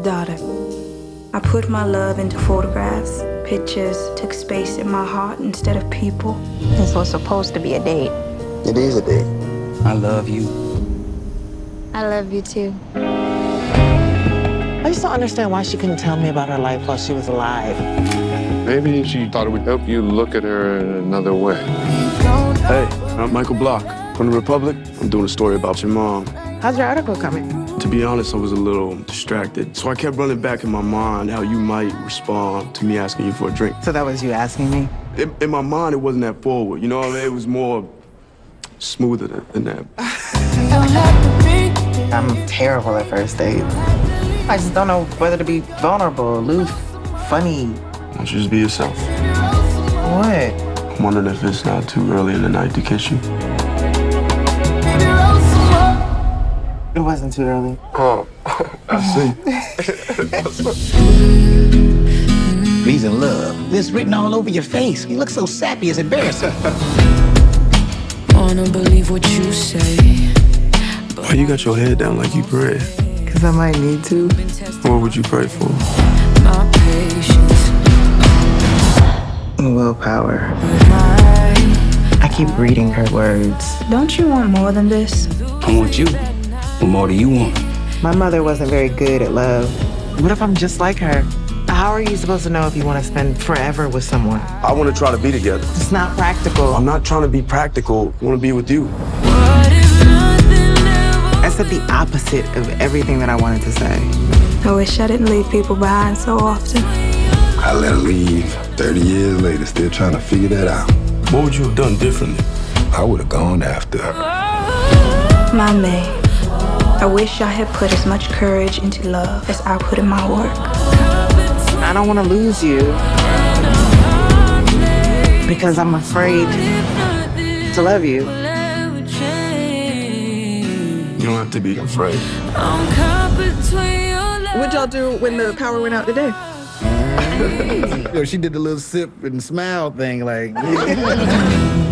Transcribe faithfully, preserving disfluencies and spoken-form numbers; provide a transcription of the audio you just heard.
daughter. I put my love into photographs, pictures, took space in my heart instead of people. This was supposed to be a date. It is a date. I love you. I love you too. I just don't understand why she couldn't tell me about her life while she was alive. Maybe she thought it would help you look at her in another way. Hey, I'm Michael Block from The Republic. I'm doing a story about your mom. How's your article coming? To be honest, I was a little distracted. So I kept running back in my mind how you might respond to me asking you for a drink. So that was you asking me? In, in my mind, it wasn't that forward. You know what I mean? It was more smoother than, than that. I'm terrible at first dates. I just don't know whether to be vulnerable, aloof, funny. Why don't you just be yourself? What? I'm wondering if it's not too early in the night to kiss you. It wasn't too early. Oh, I see. He's in love. This written all over your face. You look so sappy, it's embarrassing. Wanna believe what you say. Why you got your head down like you pray? Because I might need to. What would you pray for? My patience. Willpower. I keep reading her words. Don't you want more than this? I want you. What more do you want? My mother wasn't very good at love. What if I'm just like her? How are you supposed to know if you want to spend forever with someone? I want to try to be together. It's not practical. I'm not trying to be practical. I want to be with you. I said the opposite of everything that I wanted to say. I wish I didn't leave people behind so often. I let her leave thirty years later, still trying to figure that out. What would you have done differently? I would have gone after her. My May, I wish I had put as much courage into love as I put in my work. I don't want to lose you because I'm afraid to love you. You don't have to be afraid. What'd y'all do when the power went out today? You know, she did the little sip and smile thing like...